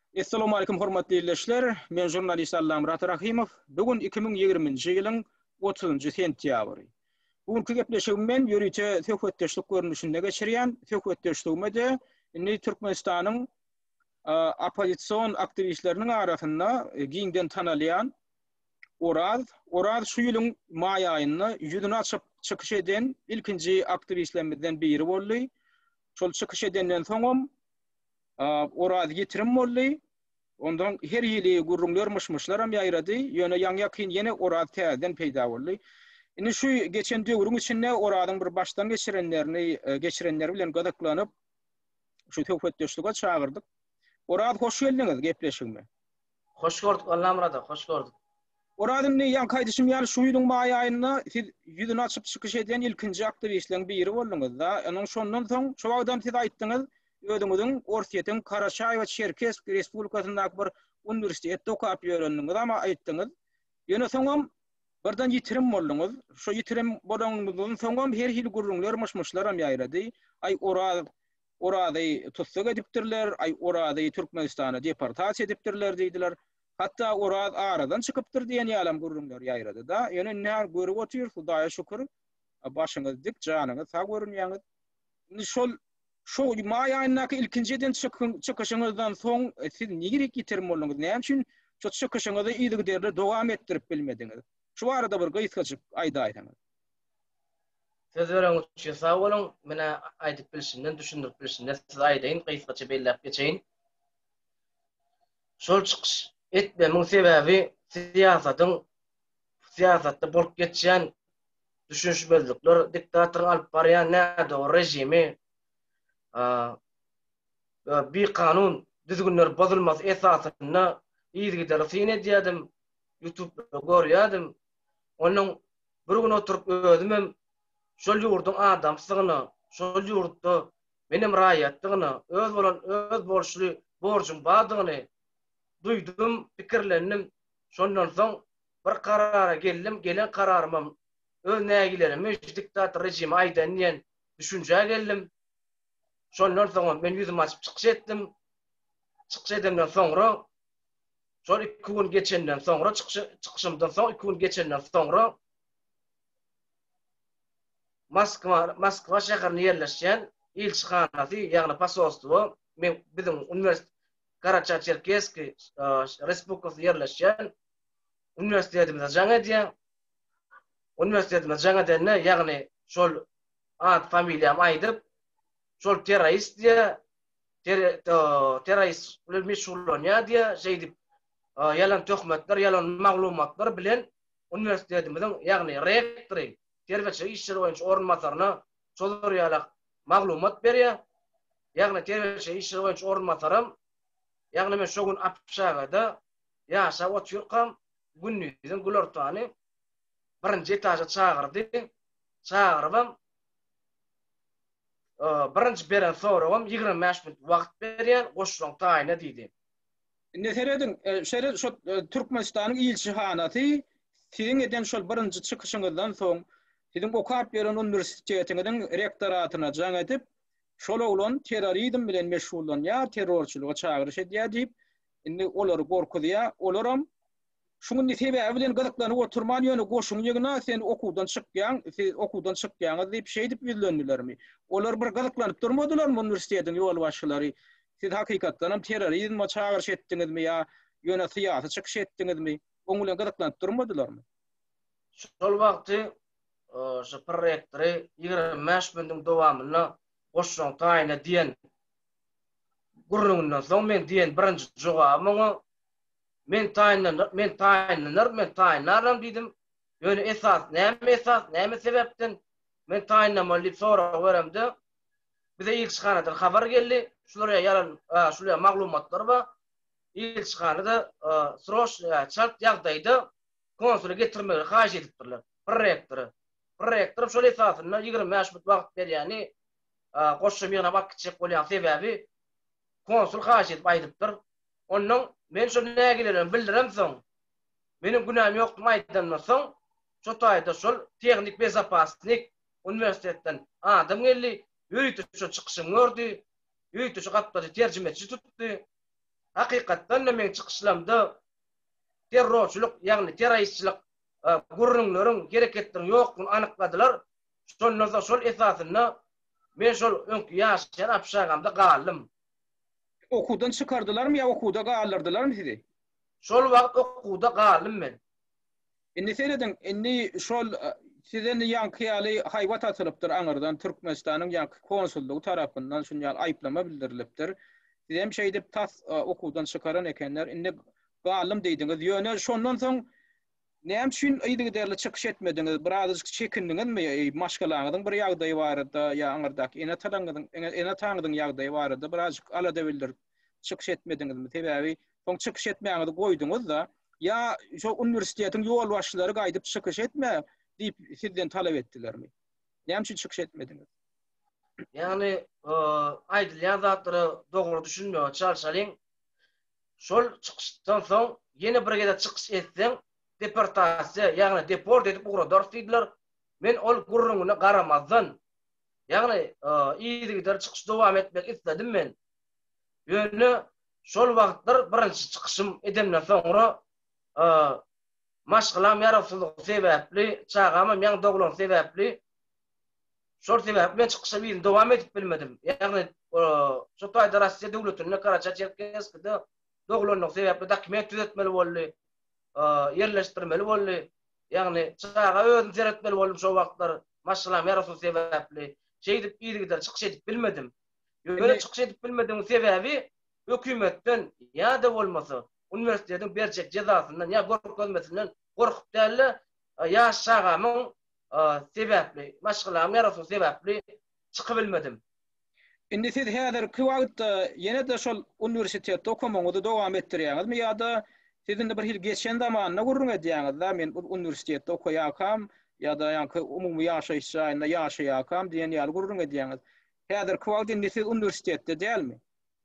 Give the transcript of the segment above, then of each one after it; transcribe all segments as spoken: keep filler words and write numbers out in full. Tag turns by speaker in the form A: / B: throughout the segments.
A: Assalamu alaikum hormatly izleyiciler. Men jurnalist Allam Murat Rahimov. Bugün iki bin yigirminji ýylyň otuzynjy sentýabry. Bugünkü gepleşigim men ýörüçe töhfetdeşlik görnüşinde geçirýän, töhfetdeşligime de indi Türkmenistanyň opozisiýon aktivistleriniň arasynda giňden tanalýan Oraz, Oraz şu ýylyň may aýynda ýüzüni açyp çykyş eden ilkinji aktivistlerimizden biri boldy. Şol çykyş edenden soňam Oraz getirim boldy. Ondan her ýyly gurrunlar mışmışlaram ýaýrady. Ýöne ýaňýakyn ýene Oraz täzeden peýda boldy. Indi şu geçen döwrüň içinde Orasyň bir başdan geçirenlerini geçirenler bilen gaдаklanyp şu töhfetdeşlige çağırdyk. Oraz hoş geldiňiz gepleşigime.
B: Hoş gördük Allah Murada, hoş gördük.
A: Oradan ne yan kaydışım yani şu ýylyň may aýynda siz ýüzüni açyp çykyş eden ilkinji aktivistlerden biri bolduňuz da. Onuň şondan soň şu wagtdan siz aýtdyňyz, ödüňiziň Orsiýetiň Karaçay we Çerkesk Respublikasyny bir universitetde okap ýörendiňiz ama aýtdyňyz. Ýöne soňam birden ýitirim bolduňuz. Şu ýitirim bolanyňyzdan soňam her hil gurrunlar mışmışlaram ýaýrady. Ay Oraz Orady tutsak edipdirler, ay Orady Türkmenistana deportasiýa edipdirler diýdiler. Hatta Oraz aradan çıkıptır diýen ýalam gurrunlar ýaýrady da. Ýöne näme görüp otyr, Hudaýa şükür. Başyňyz dik, janyňyz sag görünýäňiz. Şol şu may aýyndaky ilkinjiden çykyşyňyzdan soň siz nigirek ýitirim bolduňyz? Näme üçin şu çykyşyňyzy ýygyderle dowam etdirip bilmediňiz? Şu barada bir gysgaçyk aýda aýtaňyz.
B: Söz bereniň üçin sag boluň. Mene aýdyp bilişimden, düşündirip bilişimden siz aýdaýyn, gysgaça bellep geçeýin. Şol çykyş etmemin sebebi siyasatyň siyasatda bolup geçýän düşünşmezlikler, diktator alyp barýan näde o rejimi bir kanun düzgünler bozulmaz esasyna ýygyder sine diýdim, YouTube'da görýärdim. Onuň bir gün oturup özüm şol ýurduň adamsygyny, şol ýurtda menim raýatlygyny, öz bolan öz borçly borjum badygyny duydum, pikirlendim. Şondan soň bir karara geldim. Gelen kararymam öz nägilerimi diktator rejimi aýdan diýen düşünje geldim. Şondan soň men ýüzümi açyp çykyş etdim. Çykyş edenden soňra şol iki gün geçenden soňra çykyşymdan soň iki gün geçenden soňra Moskwa Moskwa şäherine ýerleşýän elçihanasy, ýagny posostwo, men bizim universitet Karaçay Çerkesk Respublikasy ýerleşýän universitetimiz jaňa diýen. Universitetimiz jaňa denne, ýagny şol ad familiýam aýdyp, şol terrorist diýe, terrorist bilen meşgullanýar diýe, şeýdip ýalan töhmetler, ýalan maglumatlar bilen universitetimiziň ýagny rektory, terbiýe işleri boýunça orunmasaryna şolar ýalak maglumat berýär. Ýagny terbiýe işleri boýunça orunmasarym ýagny men şu gün Apşagada ýaşap oturýarkam, günnüzden Gülortany birinji etaja çağırdy. Çağırybam birinji beren sorawam ýygrimi beş minut wagt berýän, goşulaň taýyna diýdi.
A: Neseredin, şeýle şu Türkmenistanyň ilçihanasy siziň eden şol birinji çykyşyňyzdan soň siziň okap beren universitetiňiň rektoratyna jaň edip şol oglan terrorizm bilen meşgullanýar, terrorçylyga çağırış edýär diýip, indi olary gorkudýar, olaram şuň sebebi bilen gazaklanyp oturman ýöne goşuň ýygyna sen okuwdan çykýan, siz okuwdan çykýaňyz diýip şey diýip ýüzlendilermi? Olar bir gazaklanıp durmadylarmy universitetiň ýol başçylary? Siz hakykatdan hem terrorizmä çağırış etdiňizmi ýa ýöne syýasy çykyş etdiňizmi? Oň bilen gazaklanıp durmadylarmy?
B: Şol wagty şu proýektleri ýygrimi beş günüň dowamyna goşulaň taýyna diýen gurrundan soň men diýen birinji jogabymyň men taýynan men taýynanar men taýynaram diýdim. Ýöne esas näme esas näme sebepden men taýynamaly diýip sorag beremde. Bize ilçihanadan habar geldi. Şulara ýalan şulara maglumatlar bar. Ilçihanada sroş çalt ýagdaýda konsula getirmegi haýat edipdirler. Proýektori. Proýektor şol esasyna ýygrimi beş minut wagt berýäni goşşum ýygyna bakçyk bolýan sebebi konsul haýat edip aýdypdyr. Onuň men şu nägilerini bildirem soň. Menim günahym ýokdy aýdandan soň şu taýda şol tehnik bezapaslik universitetden adam geldi. Ýürüýte şu çykyşymy gördü. Ýürüýte şu gatda terjimeçi tutdy. Hakikatten de men çıkışlamda terrorçuluk, yani teröristçilik gurrunlaryň, gereketlerin ýoklugyny anykladylar. Şondan soň şol esasyna men şol öňkü ýaşaýan apşagamda galdym.
A: Okudan çıkardılar mı ya okuda galdırdılar mı sizi?
B: Şol wagt okuda galdym men.
A: Indi seredin, indi şol sizden ýanky haýwat atılıpdyr aňyrdan Türkmenistanyň ýanky konsullugy tarapyndan şunýal aýplama bildirilipdir. Siz hem şey dip tas okudan çıkaran ekenler, indi galdym diýdiňiz. Ýöne şondan soň näme üçin ýygy derli çykyş etmediňiz? Biraz çekindiňizmi? Maşgalaňyzyň bir ýagdaýy barada ýa aňyrdaky ene talangyň ene taňyň ýagdaýy barada biraz alada bildir çykyş etmediňizmi? Sebäbi soň çykyş etmäňizi goýduňyz da ya şu üniversitetiň ýol başçylary gaýdyp çykyş etme diýip sizden talap etdilermi? Näme üçin çykyş etmediňiz?
B: Yani aýdylýan zatlary dogry düşünmöge çalışalyň. Şol çykyşdan soň ýene bir gede çykyş etseň deportasiýa, ýagny deport edip ugradaryk diýdiler. Men ol gurrungyna garamazdan, ýagny ýygylar çykyş dowam etmek istedim men. Ýöne şol wagtlar birinçi çykyşym edemden soňra maşgalam ýarapsyzlyk sebäpli, çağamam ýaň doglan sebäpli şol sebäpli men çykyşa bilen dowam edip bilmedim. Ýagny şu taýda Russiýa döwletine Karacha Çerkezkide doglanyň sebäpli dokument düzeltmeli boldy. Yerleştirmeli boldy. Ýagny çağa özüm zeretmeli boldum şo wagtlar. Maşgalam ýarapsyzlyk sebäpli. Şeýdip ýygylar çykyş edip bilmedim. Ýöne çykyş edip bilmediğim sebäbi hökümetden ya da bolmasa üniversiteden berjek jezasyndan ya gorkmesinden gorkup däl ya şagamyň sebäpli, maşgalam ýarasy sebäpli çykyp bilmedim.
A: Indi siz häzirki wagtda ýene de şol üniversitetde okumaňyzy dowam etdirýäňizmi ýa-da sizin de bir hil geçen zamanyna gurrun edýäňiz da men üniversitetde okuýakam ýa-da ýa-da umumy ýaşaýyş ýaýynda ýaşaýakam diýen ýaly gurrun edýäňiz. Häzirki wagtda indi siz üniversitetde dälmi?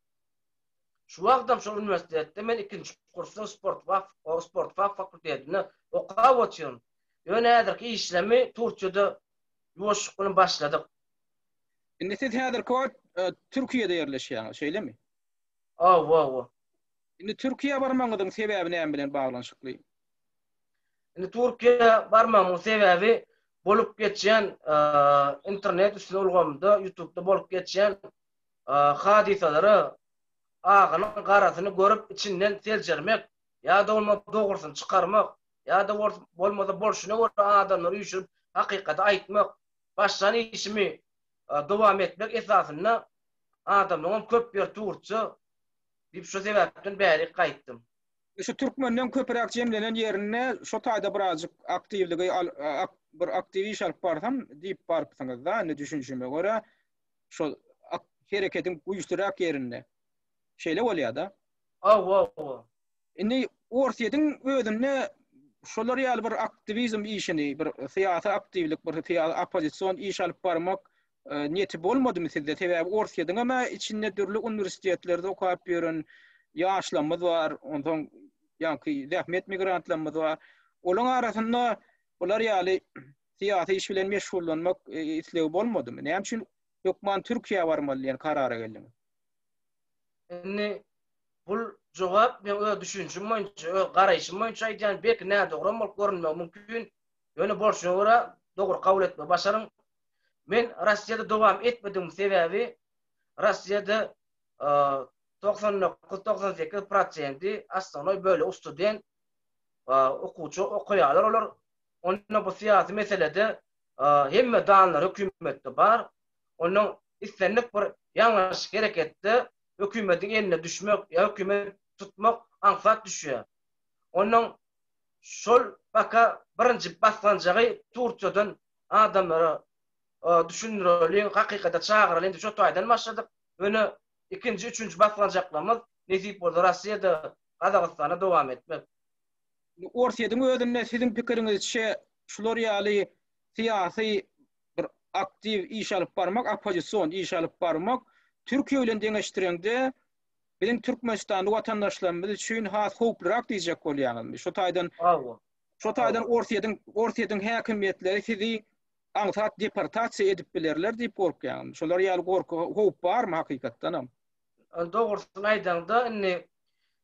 B: Şu wagtda şol üniversitetde men ikinji kursda sport wa sport fakultetine okap otýarym. Ýöne häzirki işlemi Türkiýede ýoşukyny başladyk.
A: Indi siz häzirki wagt Türkiýede ýerleşýäňiz, şeýlemi?
B: Aw, wow.
A: Indi Türkiýe barmaňyzyň sebäbi näme bilen baglanşykly?
B: Indi Türkiýe barmagyň sebäbi bolup geçýän internet üstüne ulgamda, YouTube'da bolup geçýän hadisalary ağanyň garasyny görüp içinden seljermek, ýa-da bolmasa dogrusyny çykarmak, ýa-da bolmasa bolşuna görä adamlar ýüşüp hakykaty aýtmak, başdan işimi dowam etmek esasyna adamlaryň köp bir turça diýip şu sebäpden bäri gaýtdym.
A: Şu Türkmenden köpürek jemlenen ýerine şu taýda birazjyk aktivligi bir aktiv iş alyp barsam diýip barpsyňyz da, ne düşünjüme görä şu hereketiň güýçlirak ýerinde. Şeýle bolýar da.
B: Aw, wow.
A: Indi Orsiýadyň özüne şolar ýaly bir aktivizm işini, bir syýasy aktivlik, bir syýasy opozisiýon iş alyp barmak niyeti bolmadymy sizde? Sebäbi Orsiýadyň ama içinde dürli üniversitetlerde okap ýören ýaşlarymyz bar, ondan ýa-ki zähmet migrantlarymyz bar. Olaň arasynda olar ýaly syýasy iş bilen meşgullanmak islew bolmadymy? Näme üçin ýokman Türkiýe barmaly diýen karara geldiňiz?
B: Indi bul jogap men ö düşünjüm boýunça, ö garaýşym boýunça aýdýan bek näde dogry bolup görünmek mümkin. Ýöne bolşuna görä dogry kabul etme başarym. Men Russiýada dowam etmedim sebäbi Russiýada doksan doksan sekiz prosenti aslanly böyle student okuwçy okuýarlar olar. Onda bu syýasy meselede hemme danlar hökümetde bar. Onuň istenlik bir ýalňyş gereketdi. Hökümetiň eline düşmek, ya hökümet tutmak anfat düşüyor. Onun şol baka birinci baslanjagy Türkiýeden adamlara düşünürliň hakykata çağıralyň şu taýdan başladyk. Öne ikinji, üçünji baslanjaklarymyz nesip boldy Russiýada, Kazakstanda dowam etmek.
A: Orsiýadyň özünde sizin pikiriňizçe şular ýaly syýasy bir aktiv iş alyp barmak, opozisiýon iş alyp barmak Türkiýe bilen deňeşdirende bilen Türkmenistanyň watandaşlarymyz üçin has howplyrak diýjek bolýarmy? Şu taýdan şu taýdan Orsiýadyň Orsiýadyň häkimetleri sizi aňsat deportasiýa edip bilerler diýip gorkýarmy? Şolar ýaly gorku howp barmy hakykatdan?
B: Dogrusyny aýdanda indi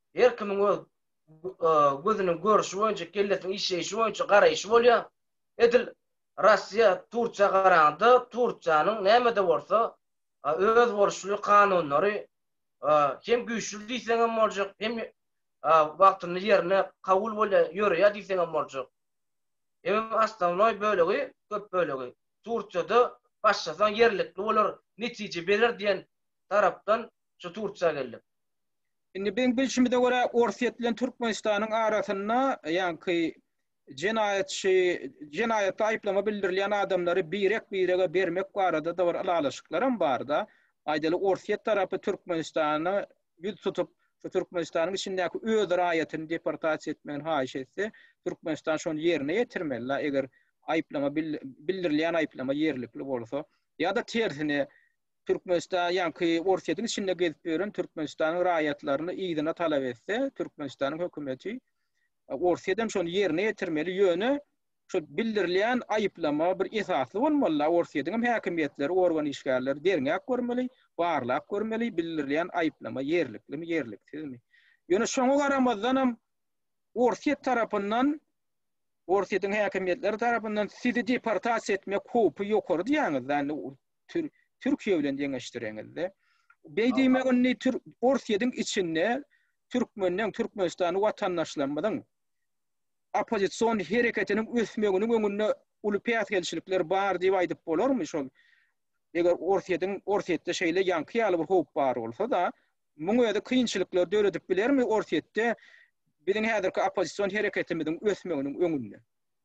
B: her kimin öz gözünün görüşi boýunça, kellesiniň işeýişi boýunça garaýşy bolýar. Edil Russiýa Turkiýa garanda, Turkiýanyň näme-de bolsa öz borçlu kanunlary hem güýçlü diýseňem boljak, hem wagtyny ýerine kabul bolýar, ýöreýär diýseňem boljak. Hem aslanoy bölegi, köp bölegi Turkiýada başlasan yerlikli bolar, netije berer diýen tarapdan şu Turkiýa geldi.
A: Indi ben bilşimde göre Orsiýet bilen Türkmenistanyň arasynda ýa-ni jenayetçi jenayetde aýplama bildirilýän adamlary birek birege bermek barada da bir alalaşyklarym bar da. Aýdaly Orsiýet tarapy Türkmenistany ýüz tutup şu Türkmenistanyň içindäki öz raýatyny deportasiýa etmegini haýyş etse, Türkmenistan şonu ýerine ýetirmeli. Eger aýplama bildirilýän aýplama ýerlikli bolsa, ýa-da tersine Türkmenistan ýa-ni Orsiýetin içinde gezip beren Türkmenistanyň raýatlaryny ýygyna talap etse, Türkmenistanyň hökümeti Orsiýetden şonu ýerine ýetirmeli ýöne şu bildirilýän aýplama bir esasly bolmaly. Orsiýetiň häkimetleri, organ işgärleri derňäk görmeli, barlak görmeli, bildirilýän aýplama ýerliklimi, ýerliksizmi. Ýöne şoňa garamazdan Orsiýet tarapyndan, Orsiýetiň häkimetleri tarapyndan sizi deportasiýa etmek hukupy ýokary diýäňiz. Türkiýe bilen deňeşdireňizde. Beýdiýmegini Orsiýetiň içinde Türkmeniň, Türkmenistanyň watandaşlarymyň opozisiýon hereketiniň ösmeginiň öňünde uly päsgelçilikler bar diýip aýdyp bolarmy şol? Eger Orsiýetiň Orsiýetde şeýle ýanky ýaly bir hukup bar bolsa da, muňa ýa-da kynçylyklar döredip bilermi Orsiýetde biziň häzirki opozisiýon hereketimiň ösmeginiň öňünde?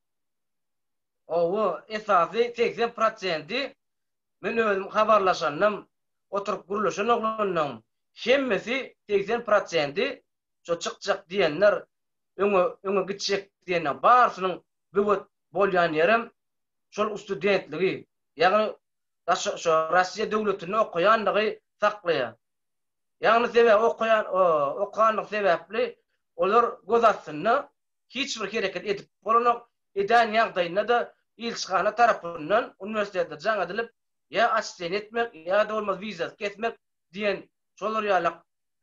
B: O esasy seksen prosent men özüm habarlaşannym, oturup guruluşan oglanyň hemmesi seksen prosent şo çykjak diýenler, öňe öňe gitjek diýenler barsynyň göbet bolýan ýerim şol studentligi, ýagny şo Russiýa döwletini okuyandygy saklaýar. Ýagny sebäp okuyan okuyanlyk sebäpli olar göz astynda hiç bir hereket edip bolanok edän ýagdaýynda da ilçihana tarapyndan universitete jaň edilip ya açsyn etmek ya da olmaz viza kesmek diyen şolar ýalak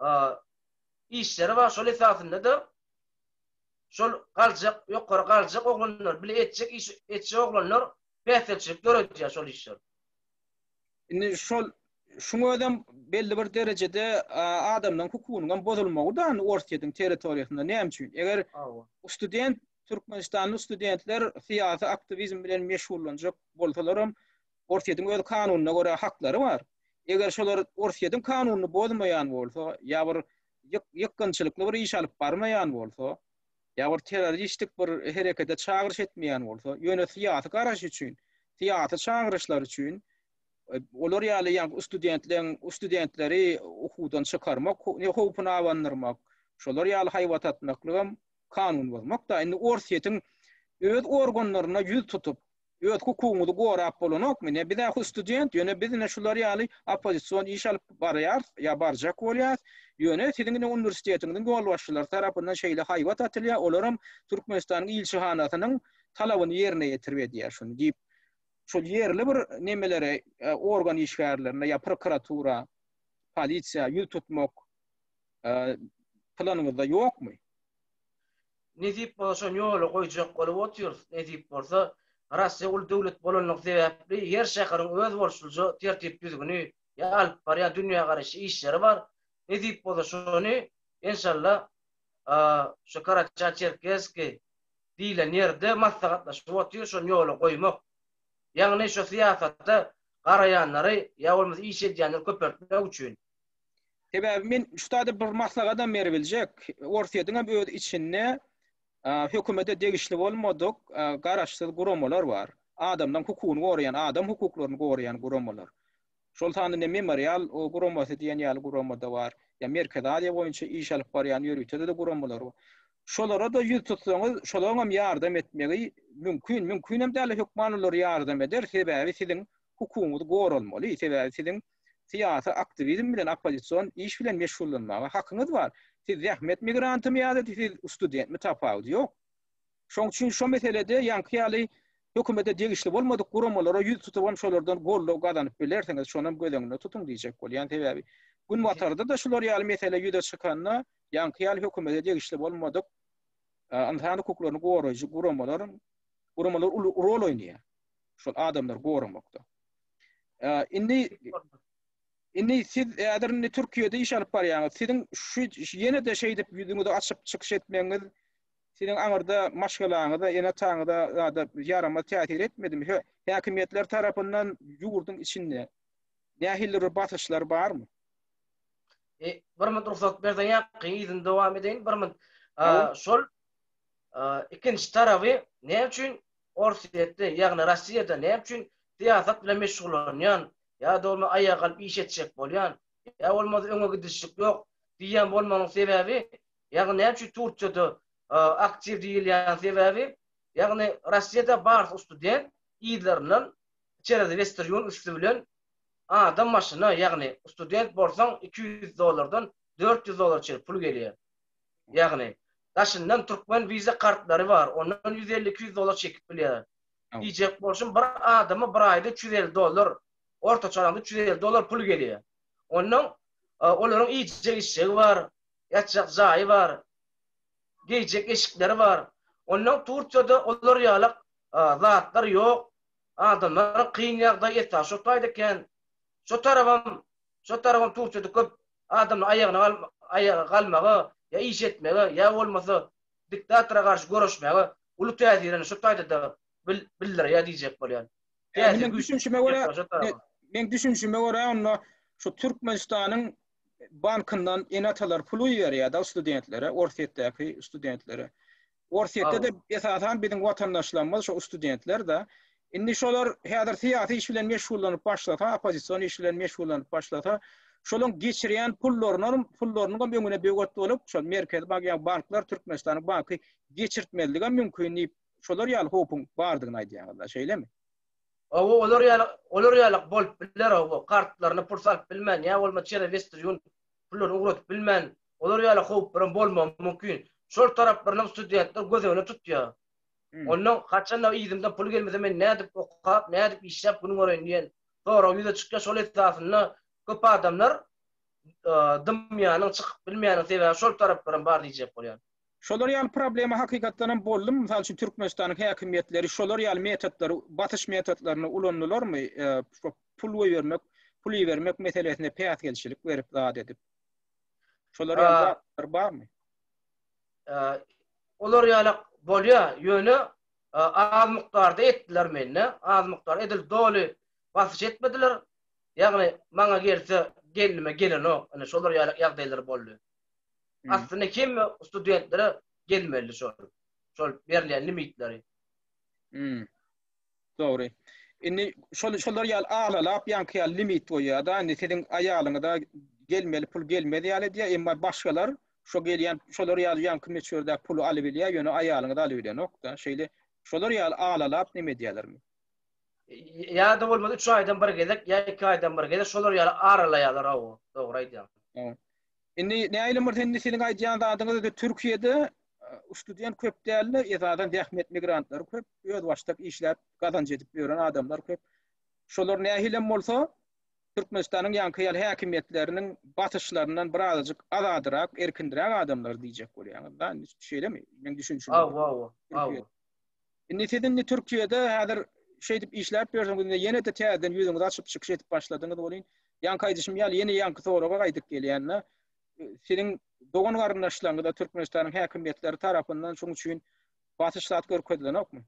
B: işleri var. Şol esasında da şol galjak, ýokary galjak oglanlar bile etjek iş etjek oglanlar pässelçilik görýär şol işler.
A: Indi şol şoňa adam belli bir derejede adamdan hukukynyň bozulmagydan Orsiýetiň territoriýasynda näme üçin? Eger student Türkmenistanly studentler syýasy aktivizm bilen meşgullanjak bolsalarym Orsiýetiň öz kanunyna göre haklary bar. Eger şolar Orsiýetiň kanunyny bozmaýan bolsa, ýa bir ýykynçylykly bir iş alyp barmaýan bolsa, ýa bir terroristik bir herekete çagyryş etmeýän bolsa, ýöne syýasy garaş üçin, syýasy çagyryşlar üçin olar ýaly ýa studentleriň studentleri okuwdan çykarmak, hukupyny awandyrmak, şolar ýaly haýwat atmaklygam kanun bozmak da indi Orsiýetiň öz organlaryna ýüz tutup öz hukukyny gorap bolanok mene bir daha student ýöne bizne şular ýaly opozisiýon iş alyp barýar ýa barjak bolýar ýöne siziň universitetiňiň golbaşçylary tarapyndan şeýle haýwat atylýar, olaram Türkmenistanyň ilçihanasynyň talabyny ýerine ýetirýär şunu diýip şol ýerli bir nemelere organ işgärlerine ýa prokuratura, polisiýa ýüz tutmak planyňyzda ýokmy?
B: Nezip bolsa ýoly goýjak bolup oturýar. Nezip bolsa Russiýa ul döwlet bolanlyk sebäpli ýer şäheриň öz borçluja tertip düzgüni ýa alyp barýan dünýä garaşy işleri bar. Nezip bolsa şonu inşallah şu Karaçay Çerkezki diýilen ýerde maslahatlaşyp oturýar, şonu ýoly goýmak. Ýagny şu syýasatda garaýanlary ýa bolmasa iş edýänleri köpärtmek üçin.
A: Sebäbi men şutada bir maslahadan beri biljek. Orsiýetiň öz içinde hökümete degişli bolmadyk garaşsyz guramalar bar. Adamdan hukukyny gorayan, adam hukuklaryny gorayan guramalar. Şol tanyny memorial o guramasy diýen ýaly guramada bar. Ya Merkez Aziýa boýunça iş alyp barýan ýörüýtede de guramalar bar. Şolara da ýüz tutsaňyz, şolaňam ýardam etmegi mümkin. Mümkin hem däl hökmanlar ýardam eder. Sebäbi siziň hukukyňyz goralmaly. Sebäbi siziň syýasy aktivizm bilen opozisiýon iş bilen meşgullanmaga hakyňyz bar. Siz zähmet migrantymy ýa-da siz studentmi tapawdy ýok. Şoň üçin şo meselede ýanky ýaly hökümete degişli bolmadyk guramalara ýüz tutup şolardan golluk gazanyp bilersiňiz, şonam gözeňde tutuň diýjek bolýan sebäbi gün watarda da şolar ýaly mesele ýüze çykanna yankıyal hökümete degişli bolmadyk. Antanı hukuklaryny goraýjy guramaların guramalar rol oýnaýar. Şol adamlar goramakda. Indi indi siz äderini Türkiýede iş alyp barýaňyz. Siziň şu ýene de şeýdip ýüzüňizde açyp çykyş etmeňiz, siziň aňyrda maşgalaňyzda, ýene taňyda da ýarama täsir etmedimi? Häkimetler tarapyndan ýurdun içinde nähilleri batyşlar barmy?
B: E, bir min ruhsat berden ýa-ni izin dowam edeýin. Bir min şol ikinji tarapy ne üçin Orsiýetde, ýagny Rossiýada ne üçin siýasat bilen meşgullanýan, ýa-da olma aýaga alyp iş etjek bolýan, ýa bolmady öňe gidişik ýok diýen bolmanyň sebebi, ýagny ne üçin Turkiýede aktiv diýilýän sebebi, ýagny Rossiýada bar student ýyllarynyň içeride Western üstü bilen adam maşyna, ýagny student bolsaň iki yüz dollardan dört yüz dollar çer pul gelýär. Ýagny daşyndan Türkmen viza kartlary bar. Ondan yüz elli iki yüz dollar çekip bilýär. Diýjek bolşum bir adama bir aýda üç yüz elli dollar, ortaça aranda üç yüz elli dollar pul gelýär. Ondan olaryň iýjek işi bar, ýatjak jaýy bar, geýjek eşikleri bar. Ondan Turkiýada olar ýalyk zatlar ýok. Adamlar kıyın ýagdaý etdi. Şo taýdaken, şo tarabam, şo tarabam Turkiýada köp adamlar aýagyna aýaga galmagy, ya iş etmege, ya olmasa diktatora karşı görüşmege, ulu täzirini şu taýda da bildir ya diýjek bolýar.
A: Men düşünşime görä, men düşünşime görä onda şu Türkmenistanyň bankyndan enatalar pulu berýär da studentlere, Orsiýetdäki studentlere. Orsiýetde de esasan biziň watandaşlarymyz şu studentler da indi şolar häzir siýasy iş bilen meşgullanyp başlasa, opozisiýon iş bilen meşgullanyp başlasa, şolun geçirýän pullaryny pullaryny öňüne beýgot bolup, şol merkez bagyan banklar Türkmenistanyň banky geçirtmeligi mümkin diýip şolar ýaly hopun bardygyny aýdýarlar, şeýlemi?
B: Owo olar ýaly olar ýaly bolup biler owo kartlaryny pursal bilmän, ýa bolma çere Western pullaryny ugratyp bilmän, olar ýaly hop bilen bolmam mümkin. Şol taraplaryň studentler gözüne tutýar. Ondan kaçanda izimde pul gelmese men nädip okap, nädip işlep bunu görýän diýen. Sonra ýüze çykýan şol etrasyna köp adamlar dymýanyň çykyp bilmeýäniň sebebi şol taraplardan bar diýjek bolýar.
A: Şolar ýaly problema hakykatdan boldum. Mysal üçin Türkmenistanyň häkimetleri şolar ýaly metotlary, batyş metotlaryny ulandylarmy? Pul bermek, pul bermek meselesine päýat gelişilik berip zat edip. Şolar ýaly barmy?
B: Olar ýaly bolýar, ýöne az mukdarda etdiler menne, az mukdar edil doly basyş etmediler. Ýagny maňa gelse gelme gelen o, ana şolar ýaly ýagdaýlar boldy. Aslında kim studentlere gelmeli şol. Şol berilýän limitleri.
A: Hmm. Dogry. Indi şol şolar ýaly alalap ýanky ýaly limit boýar da, indi senin aýalyňda gelmeli pul gelmedi ýaly diýär, emma başgalar şo gelýän şolar ýaly ýanky meçherde pulu alyp bilýär, ýöne aýalyňda alyp bilýär nokta. Şeýle şolar ýaly alalap nime diýerlermi?
B: Ya da bolmady üç aýdan bir gezek, ya iki aýdan bir gezek, şolar ýaly aralaýarlar awo. Dogry aýdýar.
A: Indi näýle mertende senin aýdýan zadyňyzda Türkiýede student köp däldi, ýa-da dähmet migrantlar köp, öz başdak işläp gazanç edip ýören adamlar köp. Şolar nähilem bolsa Türkmenistanyň ýanky ýaly häkimetleriniň batyşlaryndan birazajyk azadyrak, erkindirak adamlar diýjek bolýar. Da şeýlemi? Men düşünşüm.
B: Awa, awa, awa.
A: Indi senin Türkiýede häzir şeýdip işläp ýörsüňiz, ýene de täzeden ýüzüňizi açyp çykyş edip başladyňyz bolýan. Ýanky aýdyşym ýaly ýene ýanky soraga gaýdyp gelýänler. Senin dogan garyndaşlaryňda Türkmenistanyň häkimetleri tarapyndan şoň üçin batyşlar görkezlenokmy?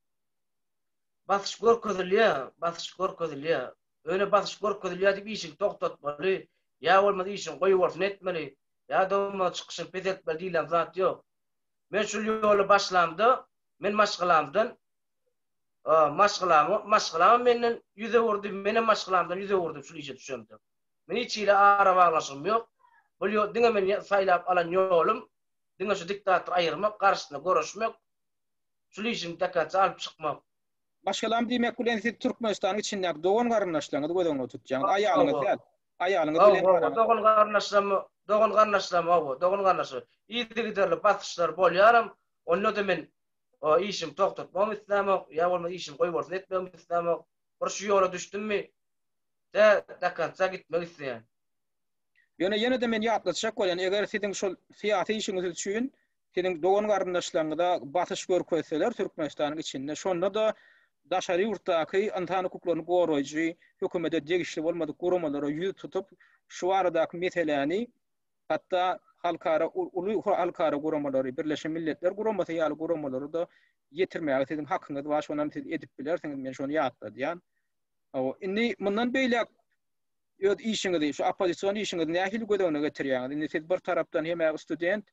B: Batyş görkezilýär, batyş görkezilýär. Öyle batyş görkezilýär diýip işi toktatmaly, ýa bolmady işin goýup bolsun etmeli, ýa da olmady çykyşyny pes etmeli diýilen zat ýok. Men şu ýoly başlamdy, men maşgalamdan maşgalamy, maşgalamy menden ýüze wurdy, menen maşgalamdan ýüze wurdy, şu işe düşemdi. Men hiç ile ara baglaşym ýok. Bu diňe men saýlap alan ýolum, diňe şu diktator aýyrmak, garşyna görüşmek, şu işim takat alyp çykmak.
A: Başgalam diýmek bilen siz Türkmenistanyň içinde dogan garyndaşlaryňyzy gözüňe tutjaňyz, aýalyňyz däl. Aýalyňyz bilen
B: barama. Dogan garyndaşlarym, dogan garyndaşlarym, awa, dogan garyndaşlar. Ýygy giderli batyşlar bolýarym, onda da men o işim toktatmam islemek, ýa bolmady işim goýup bolsun etmem islemek. Bir şu ýola düşdümmi? De takança gitmek isleýän.
A: Ýöne ýene de men ýatlatjak bolýan, eger siziň şol syýasy işiňiz üçin siziň dogan garyndaşlaryňyzda batyş görkezseler Türkmenistanyň içinde, şonda da daşary ýurtdaky antany hukuklaryny goraýjy, hökümete degişli bolmady guramalara ýüz tutup, şu aradaky meseleni hatta halkara uly halkara guramalary, Birleşen Milletler guramasy ýaly guramalary da ýetirmäge siziň hakyňyz bar, şonam siz edip bilersiňiz, men şonu ýatladýan. O inni mundan beýle ýöd işiňizi, şu opozisiýon işiňizi nähili gödegine getirýäňiz. Indi siz bir tarapdan hem student,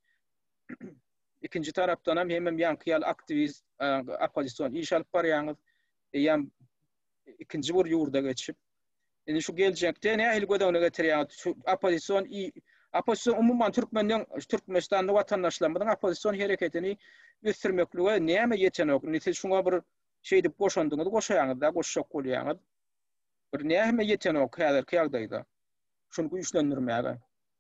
A: ikinci tarapdan hem hem ýankyýal aktivist, opozisiýon iş alyp barýaňyz. Ýam ikinji bir ýurda geçip. Indi şu geljekde nähili gödegine getirýäňiz. Şu opozisiýon opozisiýon umumyň Türkmeniň Türkmenistanyň watandaşlarynyň opozisiýon hereketini üstürmeklige näme ýetenok? Indi siz şuňa bir şey dip goşandyňyz, goşaýaňyz da, goşşak bolýaňyz. Bir näme ýetenok häzirki ýagdaýda? Şunu güýçlendirmäge.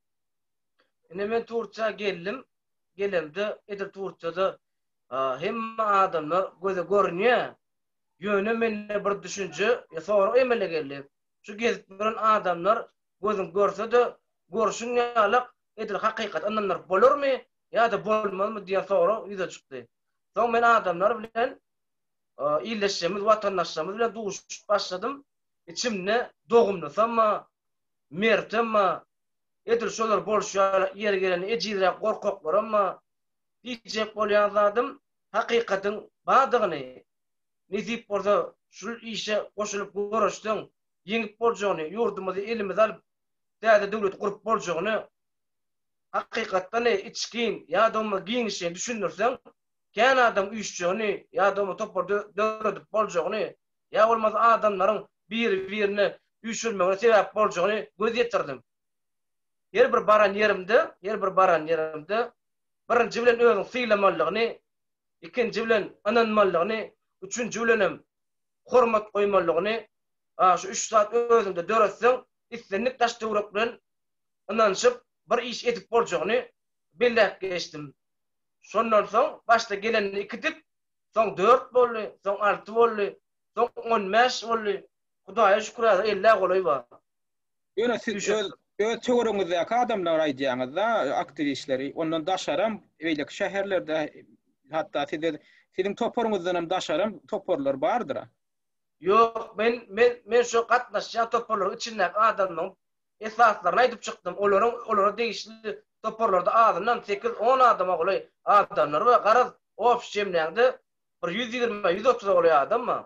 B: Indi men Turkça geldim. Gelemde edip Turkçada hemme adamlar göze görünýär. Ýöne menne bir düşünje, sonra emele geldi. Şu gezip bilen adamlar gözüm görse de görüşün ýalyk edil hakykat anlar bolurmy ýa-da bolmazmy diýe sonra ýüze çykdy. Soň men adamlar bilen ýyleşýämiz, watandaşlarymyz bilen duşup başladym. İçimne dogumlasam, mertem, edil şolar bolşýar, ýer geleni ejizrek gorkoklar amma diýjek bolýan zadym hakykatyň badygyny nezip bolsa şu işe goşulyp görüşdiň, ýeňip boljagyny, ýurdumyzy elimiz alyp däde döwlet gurup boljagyny hakykatdan içkin ýa-da omy giňişe düşünürseň, kän adam üýtjäni ýa-da omy topar döwredip boljagyny, ýa bolmasa adamlaryň bir-birine üýşülmegine sebäp boljagyny göz ýetirdim. Her bir baran yerimde, her bir baran yerimde birinji bilen özüň syýlamalygyny, ikinji bilen ananmalygyny, üçünji bilenem hormat goýmalygyny, şu üç saat özümde döretseň, islenip taşdywrak bilen ananşyp bir iş edip boljagyny belläp geçdim. Şondan soň başda gelenini ikitip, soň dört boldy, soň alty boldy, soň on beş boldy. Hudaýa şükür, ella golaý bar.
A: Ýöne siz öz töwereňizde adamlar aýdýaňyzda, aktivistleri, ondan daşaram, beýleki şäherlerde hatda siz siziň toporuňyzdan hem daşaram toporlar bardyr.
B: Yok, men men men şu gatnaşýan toporlar içinde adamlaryň esaslaryny aýdyp çykdym. Olaryň olara degişli toporlarda adamdan sekiz on adama golaý adamlar we garaz of şemlerde bir yüz ýygrime yüz otuz golaý adamma.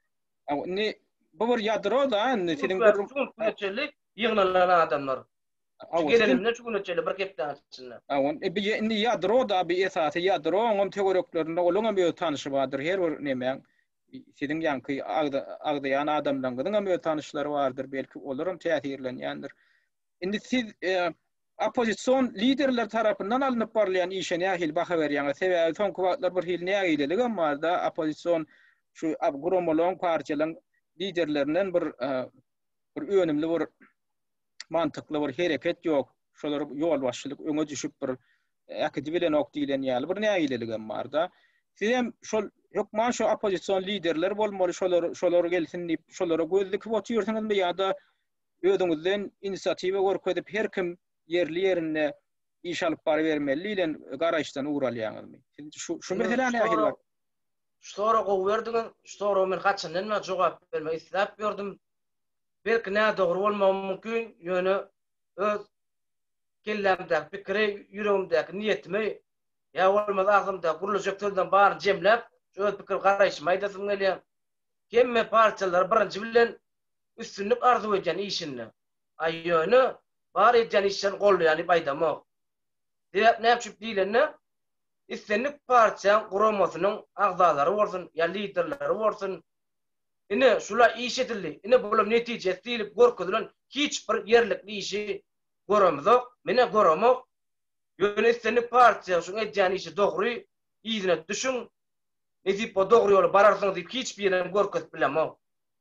A: Ne bu bir ýadro da, siziň
B: bir ýygnalan adamlar. Gelenimden şu günçeli bir kepden içinde.
A: Awon e bir indi ýadro da bir esasy ýadro, oňam teoreklerinde olaňam bir tanyşy bardyr. Her bir nemeň siziň ýanky agdaýan adamlaryň bir tanyşlary bardyr, belki olaram täsirlenýändir. Indi siz opozisiýon liderler tarapyndan alınıp barlayan işe nähil baha berýäňiz? Sebäbi soňky wagtlar bir hil nägilelik amma da opozisiýon şu guramalyň partiýalaryň liderlerinden bir bir önemli bir mantykly bir hereket ýok. Şolar ýol başçylyk öňe düşüp bir akdy bilen ok diýilen ýaly bir nägilelik bar da. Siz hem şol hökman şu opozisiýon liderler bolmaly, şolar şolar gelsin diýip şolara gözlük otýarsyňyzmy ýa-da özüňizden inisiatiwa görkezip her kim yerli yerine iş alyp bar bermeli bilen garaýşdan uğralýaňyzmy? Şu şu meseleni nähil bar?
B: Şora gowy berdiň, şora men gaçandan jogap bermek isläp berdim. Belki ne doğru bolmagy mümkin, ýöne öz kellemde, pikiri, ýüregimdäki niýetimi ýa bolmasa agymda gurulajak türden bar jemläp, öz pikir garaýşymy aýdasym gelýär. Kemme partiýalar birinji bilen üstünlük arzu edýän işini, aý ýöne bar edýän işini gollaýan aýdamak. Diýip näçip diýilende, üstünlük partiýaň guramasynyň agzalary bolsun, ýa liderleri bolsun. Ine şula iş edildi. Ine bolum netije silip gorkudylan hiç bir yerlikli işi göremizok. Mene goramak. Ýöneşseni partiýa şuň edýän işi dogry, ýygyna düşün. Nezip o dogry ýoly bararsyň diýip hiç bir ýerden gorkut bilemok.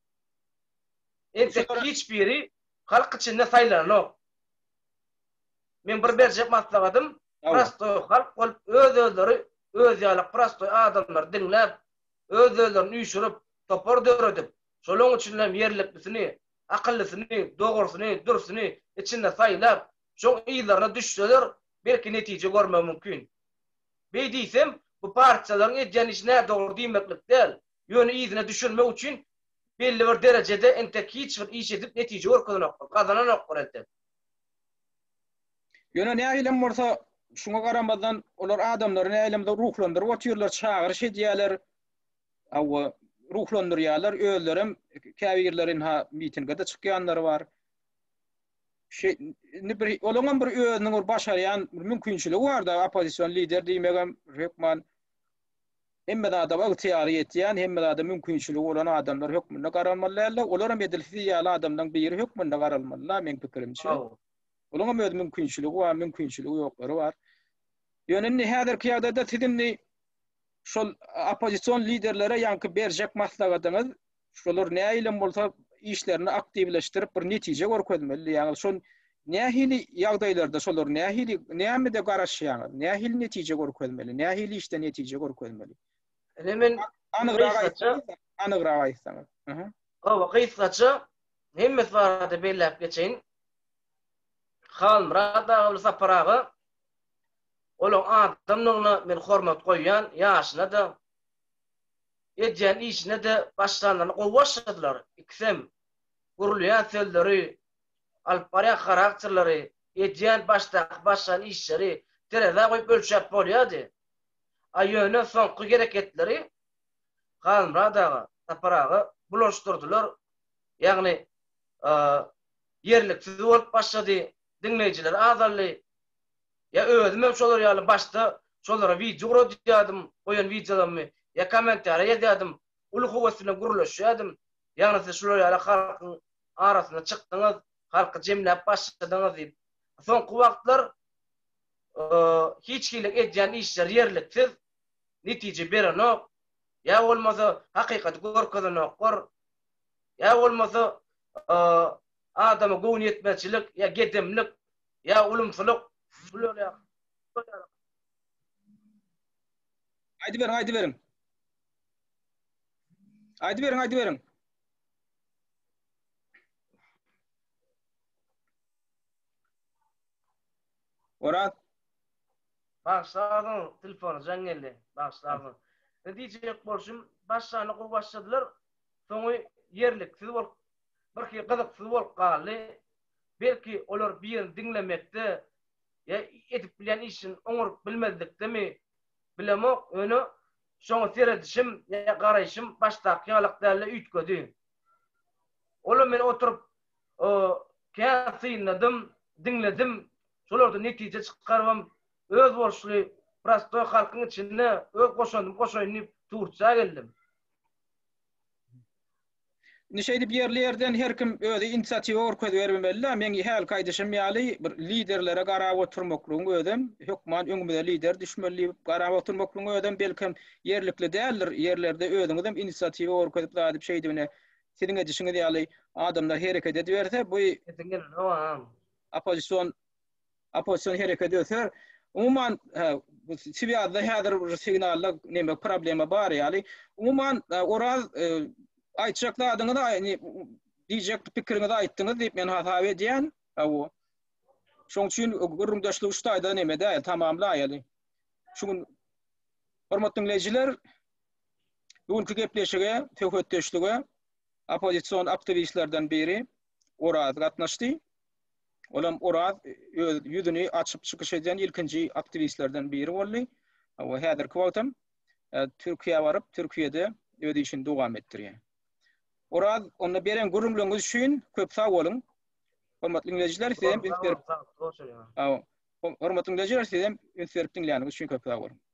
B: Ente hiç biri halk içinde saýlanok. Men bir berjek maslahatym, prosto halk bolup öz özleri, öz ýalyk prosto adamlar diňläp, öz özlerini üýşürip topar döredip, şolaň üçin hem yerliklisini, akyllysyny, dogrusyny, dursuny içinde saýlap, şoň ýyllarına düşseler belki netije görmek mümkin. Be diýsem, bu partiýalaryň edýän işine dogry diýmeklik däl. Ýöne ýyzyna düşürmek üçin belli bir derejede entek hiç bir iş edip netije görkezmek, kazananok bolýar.
A: Ýöne nähilem bolsa şuňa garamadan olar adamlary nähilemde ruhlandyryp otyrlar, çağırış edýärler. Awa ruhlandyrýarlar, öýlerim käbirlerin ha mitingde çykýanlar bar. Şey, bir olaňam bir öýüniň bir başarýan mümkinçiligi bar da opozisiýon lider diýmegem Rekman hemme da da ygtyýary etýän, hemme da mümkinçiligi bolan adamlar hökmünde garanmalylar. Olaram edilsi ýaly adamdan biri hökmünde garanmalylar men pikirimçe. Olaňam öýde mümkinçiligi bar, mümkinçiligi ýoklary bar. Ýöne häzirki ýagdaýda sizin şol opozisiýon liderlere ýanky berjek maslahatyňyz şolar näýilem bolsa işlerini aktivleştirip bir netije görkezmeli. Ýani şol nähili ýagdaýlarda şolar nähili näme-de garaşýaňyz, nähili netije görkezmeli, nähili işde netije görkezmeli.
B: Hemen
A: anygyrak aýtsaňyz, anygyrak aýtsaňyz. Aha.
B: Owa gysgaça hemme barada belläp geçeýin. Halmra da saparagy olaň adamlaryna men hormat goýýan, ýaşyna da edýän işine de başlanlaryny gowwaşdylar. İksem gurulýan sözleri, alparya karakterleri, edýän başda başlan işleri tereze goýup ölçäp bolýardy. Aýöne soňky gereketleri halmra da saparagy bulaşdyrdylar. Ýagny yerliksiz bolup başlady. Dinleyijiler azally. Ya özüm şolar ýaly başda şolara video görýärdim, goýan videolarmy ya komentar ýazýardym, uly howasyna gurulýardim. Ýagny siz şolar ýaly halkyň arasyna çykdyňyz, halky jemläp başladyňyz diýip. Soňky wagtlar hiç kilik edýän işler yerliksiz netije berenok, ya bolmasa hakykat görkezenok, ya bolmasa adama goň etmezçilik, ya gedemlik, ya ulumçylyk.
A: Haydi verin, haydi verin. Haydi verin, haydi verin. Orat.
B: Başladım, telefonu jangelle, başladım. Ne diyecek bolşum, başlarına gowy başladylar. Soňy yerliksiz bolup, birki gyzyksız bolup galy. Belki olar bir dinlemekde ya edip bilen işin oňurup bilmezlikdemi bilemok, öňe şoňa seredişim ya garaýşym başdaky ýalaklarla üýtgedi. Ola men oturup käsynladım, dinledim, şolardan netije çykarmam, öz borçly prostoy halkyň içinde öz goşandym, goşaýyp turça geldim.
A: Nişeýdi yerlerden her kim özi inisiatiwa görkezip bermeli. Men häl gaýdyşym ýaly bir liderlere garap oturmaklygyň özüm, hökman öňümde lider düşmeli garap oturmaklygyň özüm belkim yerlikli däldir. Yerlerde özüňizem inisiatiwa görkezip zady bir şeýdibine siziň edişiňiz ýaly adamlar hereket edýärse, bu opozisiýon opozisiýon hereket edýärse, umuman bu siýada häzir signallar näme problema bar ýaly. Umuman oraz aýtjaklar adyňy da diýjek pikiriňizi aýtdyňyz diýip men hata edýän. Aw. Şoň üçin gurrundaşlyk ustaýda näme däl tamamlaýaly. Şuň hormatly dinleyijiler, bugünkü gepleşige, töhfetdeşlige opozisiýon aktivistlerden biri Oraz gatnaşdy. Olam Oraz ýüzüni açyp çykyş edýän ilkinji aktivistlerden biri boldy. Aw häzirki wagtym Türkiýe baryp, Türkiýede öýdi işini dowam etdirýär. Oraz onda beren gurrunlygyňyz üçin köp sag bolun. Hormatly dinleyijiler, sizem ünsürip. Aw, hormatly dinleyijiler, sizem ünsürip dinleýäniňiz üçin köp sag bolun.